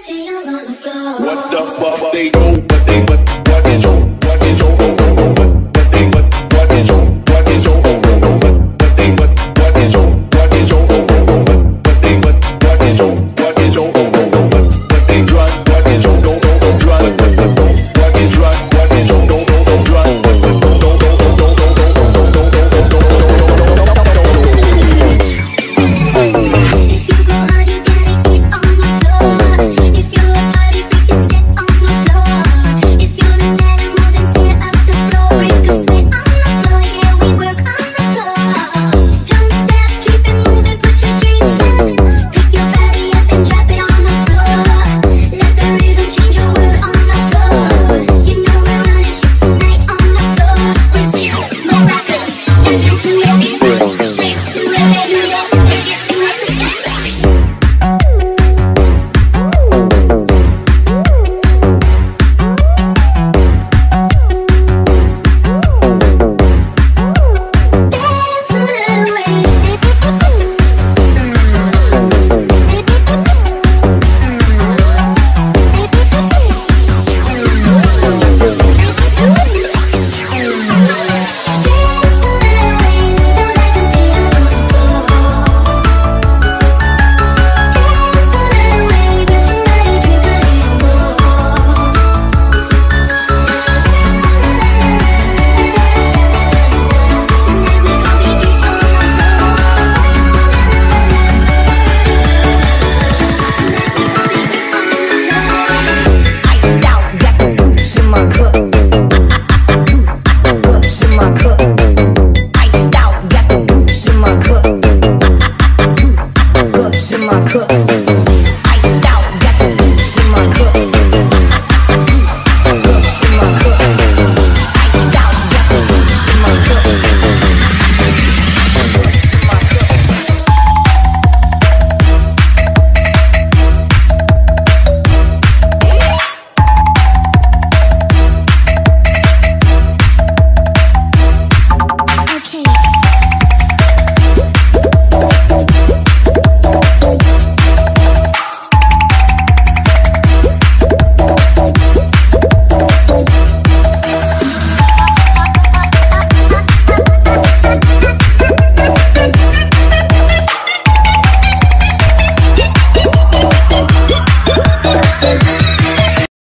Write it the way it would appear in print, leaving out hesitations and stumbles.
What the fuck they do? What is on? What is on? What is on? What is on? What is on? What is on? What is on? What is on? What they run? What is on? Don't run. What is run? What is on? Don't run. Cook.